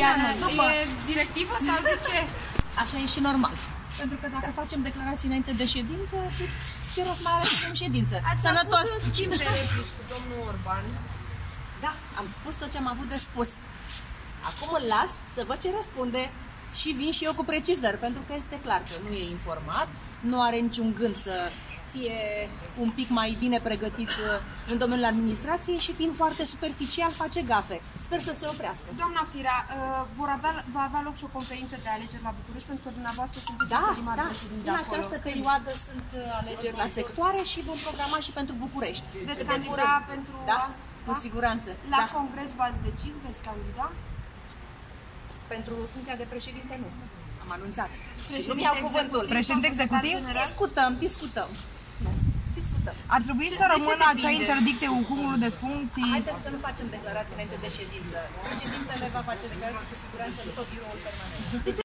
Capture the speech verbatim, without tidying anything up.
iar noi după. E directivă sau de ce? Așa e și normal. Pentru că dacă facem declarații înainte de ședință, ce rost mai are să facem ședință? Ați Sănătos! avut un schimb de replici cu domnul Orban. Da, am spus tot ce am avut de spus. Acum îl las să văd ce răspunde și vin și eu cu precizări, pentru că este clar că nu e informat, nu are niciun gând să fie un pic mai bine pregătit în domeniul administrației și fiind foarte superficial face gafe. Sper să se oprească. Doamna Firea, vor avea, va avea loc și o conferință de alegeri la București, pentru că dumneavoastră sunteți Da, primar da. președinte În acolo. această perioadă sunt alegeri la sectoare și vom programa și pentru București. Veți De candida curând. pentru... Da, Da? cu siguranță. La Da. congres v-ați decis? Veți candida? Pentru funcția de președinte nu. Am anunțat. Și Președinte nu mi-au cuvântul. Președinte executiv? Discutăm, discutăm. Nu, discutăm. Ar trebui să rămână acea interdicție cu cumulul de funcții. Haideți să nu facem declarații înainte de ședință. Președintele va face declarații cu siguranță după biroul permanent.